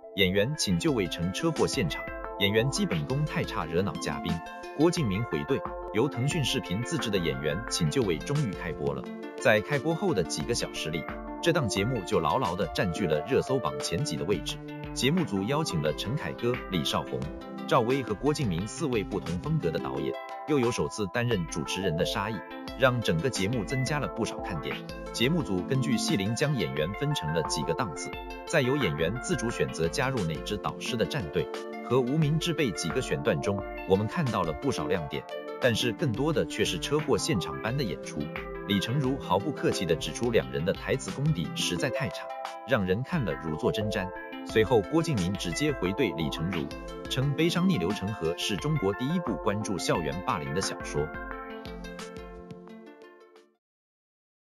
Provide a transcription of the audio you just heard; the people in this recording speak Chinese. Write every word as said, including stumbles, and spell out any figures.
演员请就位成车祸现场，演员基本功太差惹恼嘉宾，郭敬明回怼。由腾讯视频自制的演员请就位终于开播了，在开播后的几个小时里，这档节目就牢牢地占据了热搜榜前几的位置。节目组邀请了陈凯歌、李少红、赵薇和郭敬明四位不同风格的导演，又有首次担任主持人的沙溢，让整个节目增加了不少看点。节目组根据戏龄将演员分成了几个档次，再由演员自主选择加入哪支导师的战队。和无名之辈几个选段中，我们看到了不少亮点，但是更多的却是车祸现场般的演出。李成儒毫不客气地指出两人的台词功底实在太差，让人看了如坐针毡。随后郭敬明直接回怼李成儒，称《悲伤逆流成河》是中国第一部关注校园霸凌的小说。